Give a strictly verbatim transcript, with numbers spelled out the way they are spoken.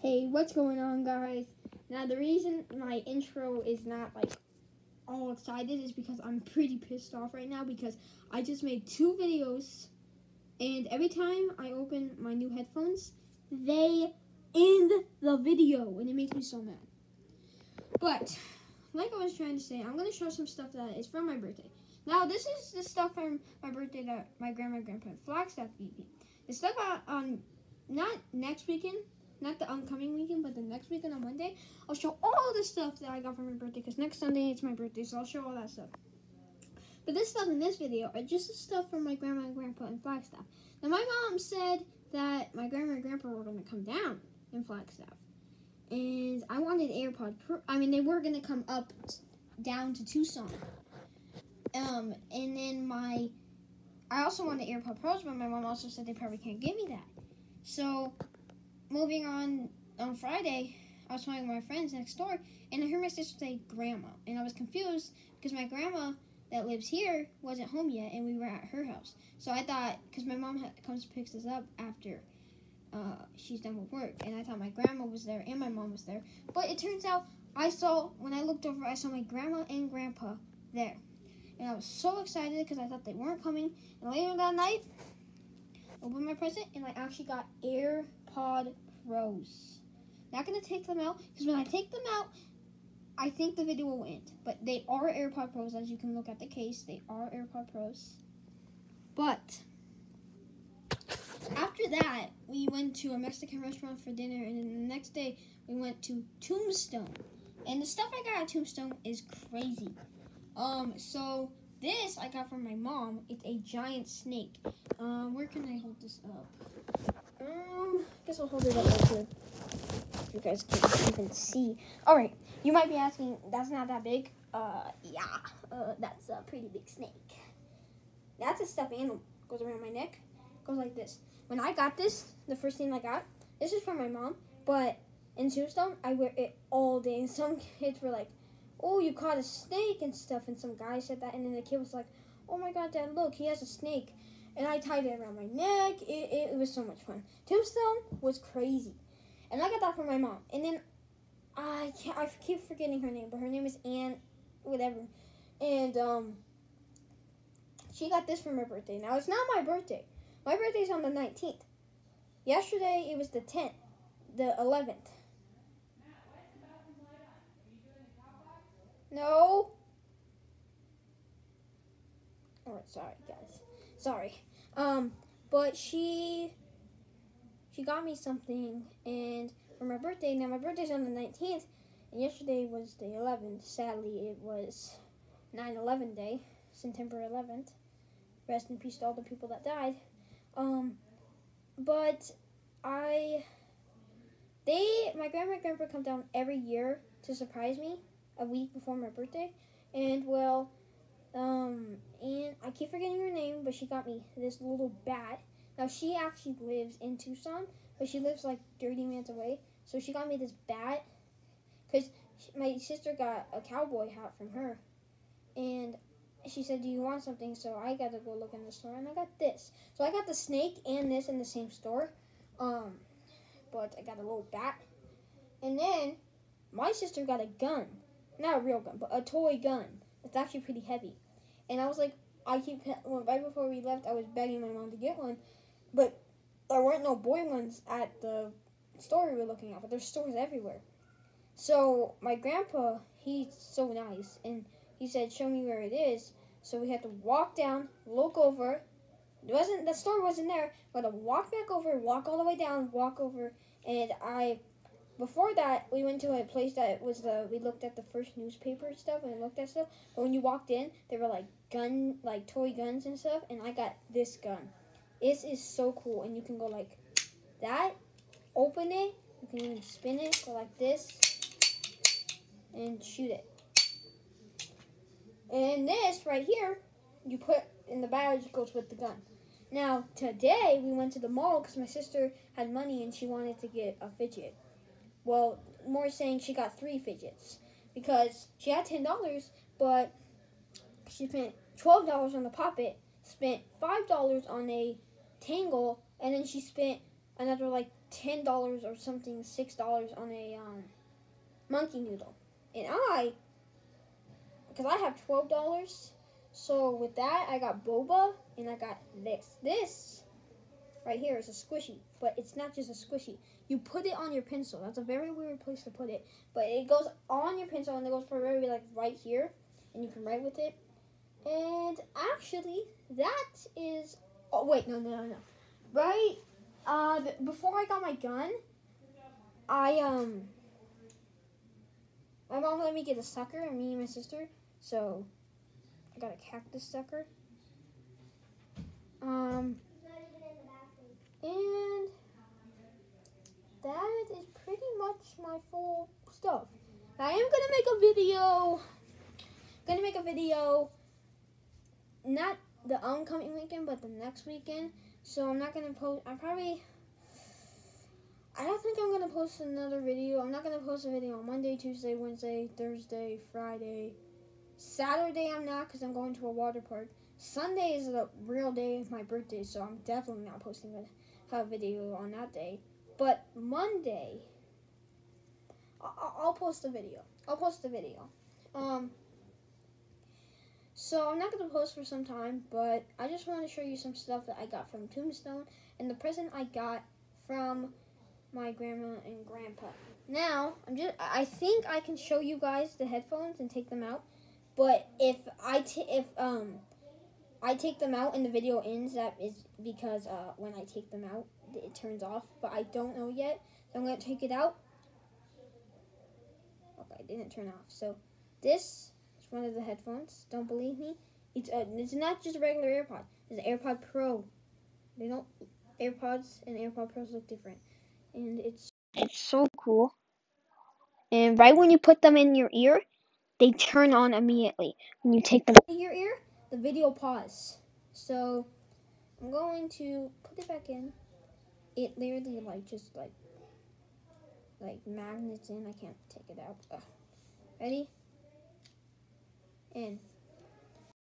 Hey, what's going on, guys? Now, the reason my intro is not, like, all excited is because I'm pretty pissed off right now because I just made two videos, and every time I open my new headphones, they end the video, and it makes me so mad. But, like I was trying to say, I'm going to show some stuff that is from my birthday. Now, this is the stuff from my birthday that my grandma and grandpa in Flagstaff gave me. The stuff on, um, not next weekend, not the oncoming weekend, but the next weekend on Monday, I'll show all the stuff that I got for my birthday, because next Sunday it's my birthday, so I'll show all that stuff. But this stuff in this video are just the stuff from my grandma and grandpa in Flagstaff. Now, my mom said that my grandma and grandpa were going to come down in Flagstaff, and I wanted AirPod Pro. I mean, they were going to come up t- down to Tucson. Um, and then my, I also wanted AirPod Pros, but my mom also said they probably can't give me that. So, moving on, on Friday, I was talking with my friends next door, and I heard my sister say grandma, and I was confused because my grandma that lives here wasn't home yet, and we were at her house. So I thought, because my mom ha- comes to pick us up after uh, she's done with work, and I thought my grandma was there and my mom was there. But it turns out, I saw, when I looked over, I saw my grandma and grandpa there. And I was so excited because I thought they weren't coming. And later that night, I opened my present, and I actually got AirPod Pros. Not going to take them out, because when I take them out, I think the video will end. But they are AirPod Pros, as you can look at the case. They are AirPod Pros. But after that, we went to a Mexican restaurant for dinner, and then the next day, we went to Tombstone. And the stuff I got at Tombstone is crazy. Um, so this I got from my mom. It's a giant snake. Um, where can I hold this up? Um, I guess I'll hold it up right here. You guys can even see. All right, you might be asking, that's not that big. Uh, yeah, uh, that's a pretty big snake. That's a stuffed animal. Goes around my neck. Goes like this. When I got this, the first thing I got, this is from my mom, but in Tombstone, I wear it all day. And some kids were like, oh, you caught a snake and stuff. And some guy said that, and then the kid was like, oh my God, Dad, look, he has a snake. And I tied it around my neck. It, it, it was so much fun. Tombstone was crazy. And I got that from my mom. And then I can't, I keep forgetting her name, but her name is Ann, whatever. And um, she got this for my birthday. Now, it's not my birthday. My birthday's on the nineteenth. Yesterday, it was the tenth, the eleventh. No. All right, sorry, guys. Sorry. Um, but she, she got me something, and for my birthday, now my birthday's on the nineteenth, and yesterday was the eleventh. Sadly, it was nine eleven day, September eleventh. Rest in peace to all the people that died. Um, but I, they, my grandma and grandpa come down every year to surprise me a week before my birthday, and well, um, and I keep forgetting her name, but she got me this little bat. Now, she actually lives in Tucson, but she lives like thirty minutes away, so she got me this bat, because my sister got a cowboy hat from her, and she said, do you want something? So I got to go look in the store, and I got this. So I got the snake and this in the same store, um, but I got a little bat, and then my sister got a gun. Not a real gun, but a toy gun. It's actually pretty heavy. And I was like, I keep, well, right before we left, I was begging my mom to get one. But there weren't no boy ones at the store we were looking at, but there's stores everywhere. So my grandpa, he's so nice, and he said, show me where it is. So we had to walk down, look over. It wasn't, the store wasn't there. We had to walk back over, walk all the way down, walk over, and I... Before that, we went to a place that was the, we looked at the first newspaper and stuff, and we looked at stuff, but when you walked in, there were like gun, like toy guns and stuff, and I got this gun. This is so cool, and you can go like that, open it, you can even spin it, go like this, and shoot it. And this right here, you put in the badge, it goes with the gun. Now, today, we went to the mall because my sister had money and she wanted to get a fidget. Well, more saying she got three fidgets because she had ten dollars, but she spent twelve dollars on the Pop-It, spent five dollars on a Tangle, and then she spent another like ten dollars or something, six dollars on a um, monkey noodle. And I, because I have twelve dollars, so with that I got boba and I got this. This right here is a squishy, but it's not just a squishy. You put it on your pencil. That's a very weird place to put it, but it goes on your pencil and it goes for very like right here, and you can write with it. And actually, that is. Oh wait, no, no, no, no. Right, uh, before I got my gun, I um, my mom let me get a sucker, and me and my sister. So I got a cactus sucker. Um. And that is pretty much my full stuff. I am gonna make a video. Gonna make a video. Not the oncoming weekend, but the next weekend. So I'm not gonna post. I probably. I don't think I'm gonna post another video. I'm not gonna post a video on Monday, Tuesday, Wednesday, Thursday, Friday, Saturday. I'm not, because I'm going to a water park. Sunday is the real day of my birthday, so I'm definitely not posting it. A video on that day, but Monday I'll, I'll post a video. I'll post a video. Um, so I'm not gonna post for some time, but I just want to show you some stuff that I got from Tombstone and the present I got from my grandma and grandpa. Now I'm just I think I can show you guys the headphones and take them out, but if I t if um. I take them out and the video ends, that is because uh, when I take them out, it turns off, but I don't know yet, so I'm going to take it out. Okay, it didn't turn off. So this is one of the headphones. Don't believe me? It's uh, it's not just a regular AirPod. It's an AirPod Pro. They don't, AirPods and AirPod Pros look different. And it's, it's so cool. And right when you put them in your ear, they turn on immediately. When you take them in your ear, the video pause. So I'm going to put it back in. It literally like just like like magnets in. I can't take it out. Ugh. Ready? In.